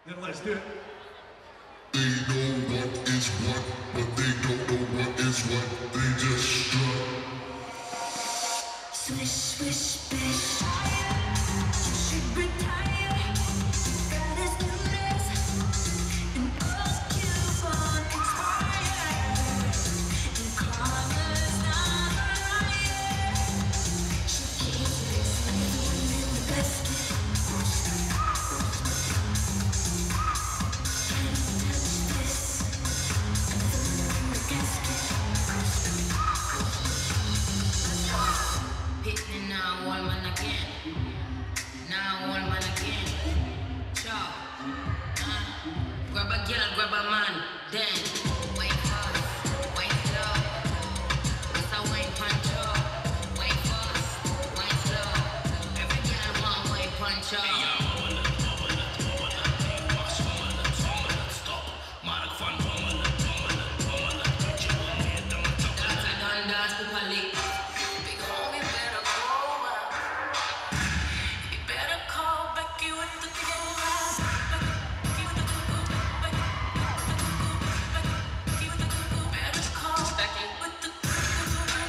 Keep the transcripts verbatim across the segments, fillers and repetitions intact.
Then let's do it. They know what is what, but they don't know what is what. They just strut. Swish, swish, bish. You should retire. God is newness. And us keep on inspired. And karma's not a riot. She keeps listening in the basket. Pitting now, one man again. Now, one man again. Ciao. Uh, grab a girl, grab a man. Then, wait fast, wait slow. It's a wine punch up. Wait fast, wait slow. Every girl want wine punch up. That's a done dance, people lick. Big homie better go up. You better call Becky with the throwback. Becky with the throwback. Becky with the throwback. Better call Becky with the throwback.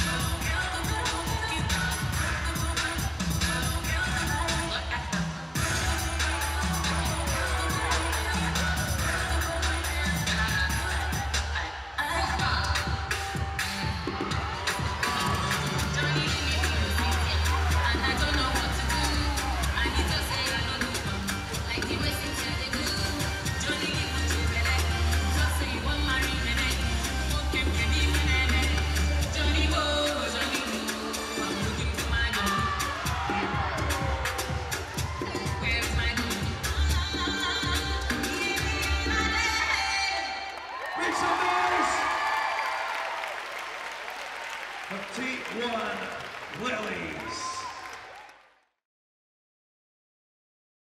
And I don't know what to do. I need to say I don't do. Like the way things they do. Johnny give me to me. Just say you want marry me. Okay, baby, me. Johnny go, Johnny go. I'm looking for my Johnny. Where's my Johnny? Make some noise! Petite one, Lilies.